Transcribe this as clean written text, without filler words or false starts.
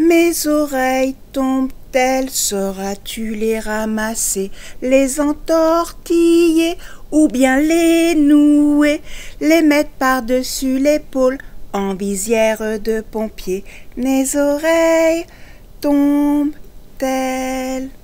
Mes oreilles tombent-elles, sauras-tu les ramasser, les entortiller ou bien les nouer, les mettre par-dessus l'épaule en visière de pompier? Mes oreilles tombent-elles?